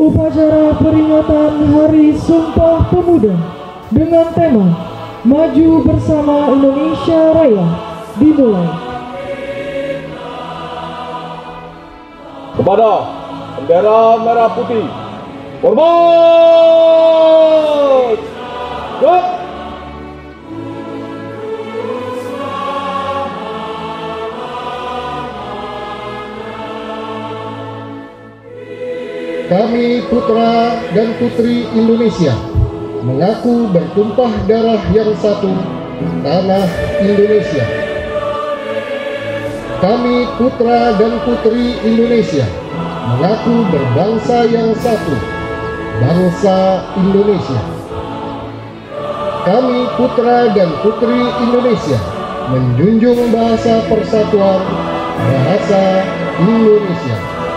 upacara peringatan Hari Sumpah Pemuda dengan tema Maju Bersama Indonesia Raya dimulai. Kepada bendera merah putih, hormat! Gerak! Kami putra dan putri Indonesia mengaku bertumpah darah yang satu, tanah Indonesia. Kami putra dan putri Indonesia mengaku berbangsa yang satu, bangsa Indonesia. Kami putra dan putri Indonesia menjunjung bahasa persatuan, bahasa Indonesia.